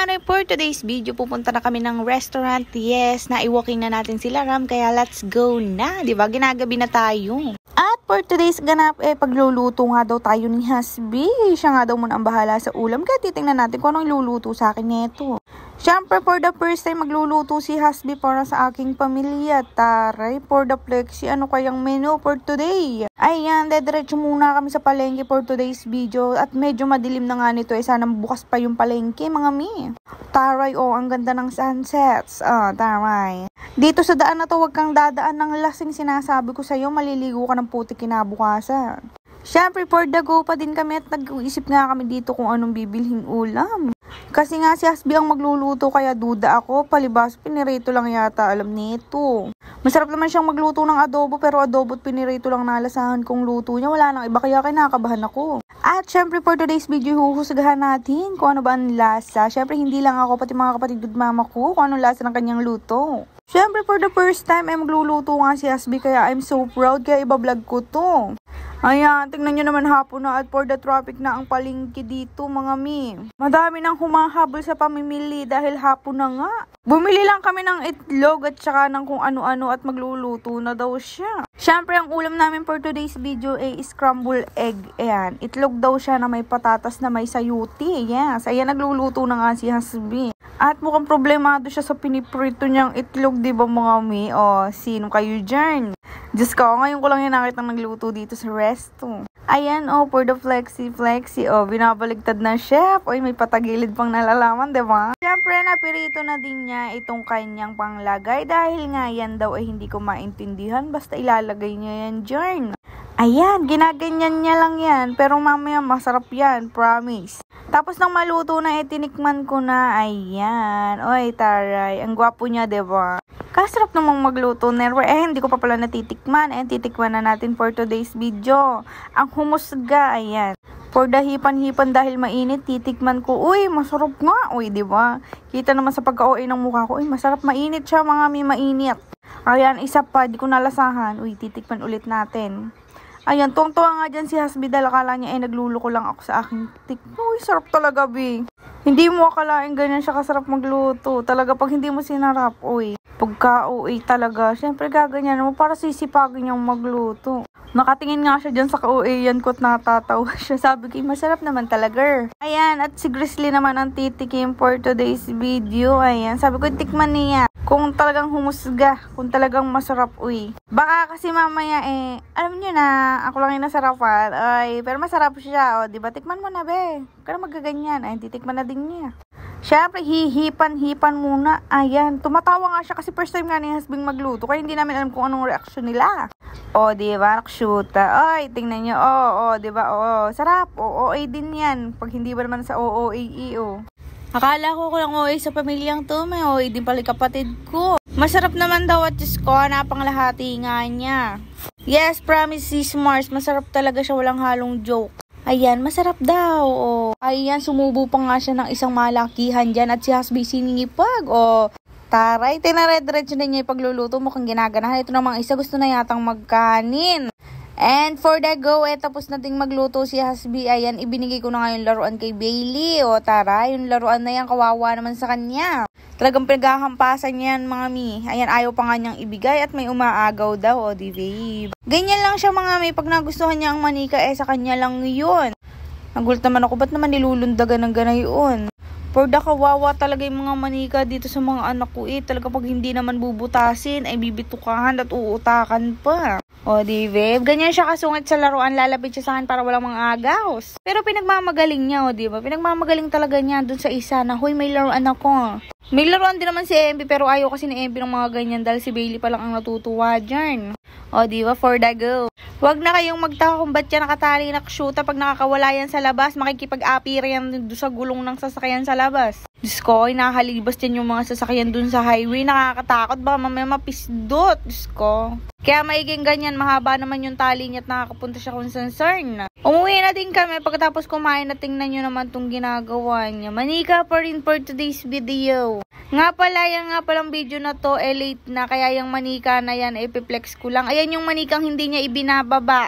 nga rin for today's video, pupunta na kami ng restaurant. Yes, naiwalking na natin sila Ram, kaya let's go na. Diba? Ginagabi na tayo. At for today's ganap, pagluluto nga daw tayo ni Hasbi. Siya nga daw muna ang bahala sa ulam, kaya titingnan natin kung anong iluluto sa akin neto. Siyempre, for the first time, magluluto si Hasbi para sa aking pamilya. Taray, for the flexi, ano kayang menu for today? Ayan, dediretso muna kami sa palengke for today's video. At medyo madilim na nga nito, sana bukas pa yung palengke, mga mi. Taray, ang ganda ng sunsets. Taray. Dito sa daan na to, wag kang dadaan ng lasing, sinasabi ko sa'yo, maliligo ka ng puti kinabukasan. Siyempre, for the go pa din kami at nag-uisip nga kami dito kung anong bibilhin ulam. Kasi nga si Hasbi ang magluluto, kaya duda ako. Palibas, pinirito lang yata alam nito. Masarap naman siyang magluto ng adobo, pero adobo at pinirito lang nalasahan kong luto niya. Wala nang iba, kaya kinakabahan ako. At syempre for today's video, huhusgahan natin kung ano ba ang lasa. Syempre hindi lang ako, pati mga kapatid at mama ko, kung anong lasa ng kanyang luto. Syempre for the first time ay magluluto nga si Hasbi, kaya I'm so proud, kaya ibablog ko to. Ayan, tingnan nyo naman hapon na at for the traffic na ang palengke dito, mga mi. Madami nang humahabol sa pamimili dahil hapon na nga. Bumili lang kami ng itlog at saka ng kung ano-ano at magluluto na daw siya. Siyempre, ang ulam namin for today's video ay scrambled egg. Ayan, itlog daw siya na may patatas na may sayuti. Yes, ayan, nagluluto na nga si Hasbi. At mukhang problemado siya sa piniprito niyang itlog, di ba mga mi? Sino kayo dyan? Diyos ko, ngayon ko lang yung nakitang nagluto dito sa resto. Ayan, for the flexi. Binabaligtad na chef. May patagilid pang nalalaman, diba? Siyempre, napirito na din niya itong kanyang panglagay dahil nga yan daw ay hindi ko maintindihan. Basta ilalagay niya yan dyan. Ayan, ginaganyan niya lang yan. Pero mamaya masarap yan, promise. Tapos nang maluto na, tinikman ko na. Ayan. Taray. Ang gwapo niya, diba? Kasarap namang magluto, Nerwe. Hindi ko pa pala natitikman. Titikman na natin for today's video. Ang humusga, ayan. For the hipan-hipan dahil mainit, titikman ko. Masarap nga. Diba? Kita naman sa pagka-OA ng mukha ko. Masarap, mainit siya, mga mainit. Ayan, isa pa, di ko nalasahan. Titikman ulit natin. Ayan, tuwang-tuwa nga dyan si Hasbi dahil akala niya nagluluko lang ako sa aking tik. Sarap talaga, bi. Hindi mo akalain ganyan siya kasarap magluto. Talaga pag hindi mo sinarap, pagka-OA talaga. Siyempre gaganyan mo para sisipagin niyang magluto. Nakatingin nga siya dyan sa ka-OA yan ko at natatawa siya. Sabi ko, masarap naman talaga. Ayan, at si Grizzly naman ang titikim for today's video. Ayan, sabi ko, tikman niya. Kung talagang humusga, kung talagang masarap, Baka kasi mamaya, alam niyo na, ako lang yung nasarapan. Pero masarap siya, diba? Tikman mo na, be. Kaya magaganyan. Titikman na din niya. Siyempre, hihipan muna. Ayan, tumatawa nga siya kasi first time nga ni Hasbing magluto. Kaya hindi namin alam kung anong reaksyon nila. Diba? Nakshuta. Tingnan nyo. Diba? Sarap. din yan. Pag hindi ba naman sa OOAE, Akala ko lang sa pamilyang to. May din pala kapatid ko. Masarap naman daw at Diyos ko. Napanglahati nga niya. Yes, promise sis Mars. Masarap talaga siya. Walang halong joke. Ayan, masarap daw. Ayan, sumubo pa nga siya ng isang malakihan dyan at si Hasbi siningipag. Taray, tinared-diretso na niya yung pagluluto. Mukhang ginaganahan. Ito namang isa gusto na yatang magkanin. And for the go, tapos nating magluto si Hasbi. Ayan, ibinigay ko na nga yung laruan kay Bailey. Taray, yung laruan na yan, kawawa naman sa kanya. Talagang pinaghahampasan niyan, mga mi. Ayan, ayaw pa nga niyang ibigay at may umaagaw daw, di babe. Ganyan lang siya, mga mi. Pag nagustuhan niya ang manika, sa kanya lang yun. Nagulat naman ako, ba't naman nilulundagan ng ganayon? For the kawawa talaga yung mga manika dito sa mga anak ko Talaga pag hindi naman bubutasin, ay bibitukahan at uutakan pa. Di babe, ganyan siya kasungit sa laruan, lalapit siya sa akin para walang mga agaws. Pero pinagmamagaling niya, di ba? Pinagmamagaling talaga niya dun sa isa na, may laruan ako. May laruan din naman si MB, pero ayaw kasi ni MB ng mga ganyan dahil si Bailey pa lang ang natutuwa dyan. Di ba? For the go. Huwag na kayong magtaka kung ba't yan nakatali na kshuta pag nakakawala yan sa labas. Makikipag-apira yan sa gulong ng sasakyan sa labas. Diyos ko, nakahalibas din yung mga sasakyan dun sa highway. Nakakatakot ba? Mamaya mapisdot. Diyos ko. Kaya maiging ganyan, mahaba naman yung tali niya at nakakapunta siya kung saan. Umuwi na din kami pagkatapos kumain na tingnan nyo naman tong ginagawa niya. Manika pa rin for today's video. Nga palang video na to, late na. Kaya yung manika na yan, ipiplex ko lang. Ayan yung manikang hindi niya ibinababa.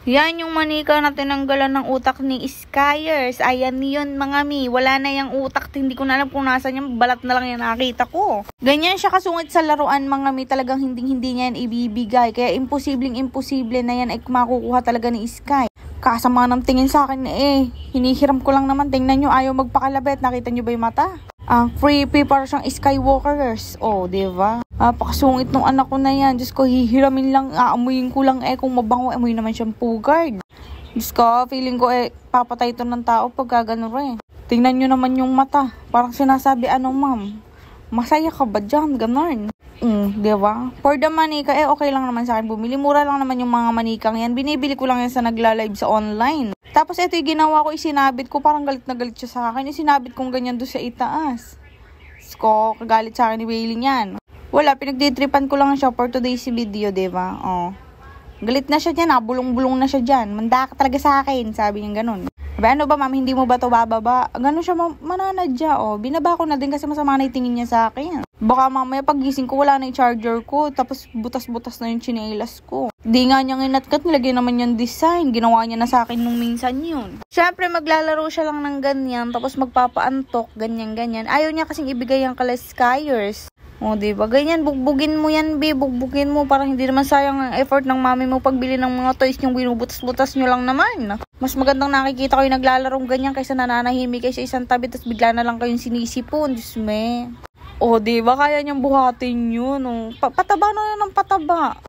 Yan yung manika na tinanggalan ng utak ni Skyers. Ayan yun mga mi. Wala na yung utak. Hindi ko na alam kung nasan yung balat na lang yung nakita ko. Ganyan siya kasungit sa laruan mga mi. Talagang hindi niya yan ibibigay. Kaya imposible na yan ay makukuha talaga ni Sky. Kasama ng tingin sa akin hinihiram ko lang naman. Tingnan nyo, ayaw magpakalabit. Nakita nyo ba yung mata? Creepy para siyang Skywalkers. Diba? Pakasungit nung anak ko na yan. Diyos ko, hihiramin lang, aamuyin ko lang kung mabango, amuyin naman siyang pugard. Diyos ko, feeling ko papatay ito ng tao pag gano'n Tingnan nyo naman yung mata. Parang sinasabi, ma'am? Masaya ka ba dyan? Ganon. Diba? For the manika, okay lang naman sa akin bumili. Mura lang naman yung mga manikang yan. Binibili ko lang yan sa nagla-live sa online. Tapos ito yung ginawa ko, isinabit ko. Parang galit na galit siya sa akin. Isinabit kong ganyan doon sa itaas. Ko, kagalit sa akin ni Bailey niyan. Wala, pinagditripan ko lang siya for today's video, diba? Galit na siya dyan, bulong-bulong na siya dyan. Manda ka talaga sa akin, sabi niya ganun. Sabi, ano ba ma'am, hindi mo ba ito bababa? Ganun siya mananadya, Binaba ko na din kasi masama na itingin niya sa akin. Baka mamaya pagising ko, wala na yung charger ko, tapos butas-butas na yung tsinelas ko. Di nga niya inatkat, nilagay naman yung design. Ginawa niya na sa akin nung minsan yun. Siyempre, maglalaro siya lang ng ganyan, tapos magpapaantok, ganyan-ganyan. Ayaw niya kasing ibigay yung kala Skyers. Diba? Ganyan, bugbugin mo yan, bugbugin mo. Parang hindi naman sayang ang effort ng mami mo pagbili ng mga toys yung binubutas-butas nyo lang naman. Mas magandang nakikita ko yung naglalarong ganyan kaysa nananahimik kayo sa isang tabi tapos bigla na lang kayong sinisipon. Diyos me. Diba? Kaya niyang buhatin yun. Pataba na ng pataba.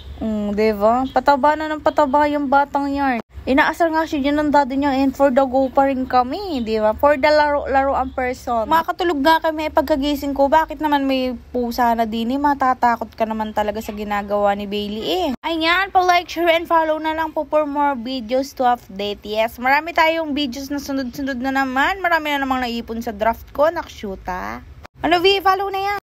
Diba? Pataba na ng pataba yung batang yarn. Inaasar nga siya dyan ng daddy niya and for the go pa rin kami, di ba? For the laro ang person. Makakatulog nga kami pagkagising ko. Bakit naman may pusa na din matatakot ka naman talaga sa ginagawa ni Bailey Ayan, pa-like, share, and follow na lang po for more videos to update. Yes, marami tayong videos na sunod-sunod na naman. Marami na namang naipon sa draft ko. Nakshuta. Follow na yan.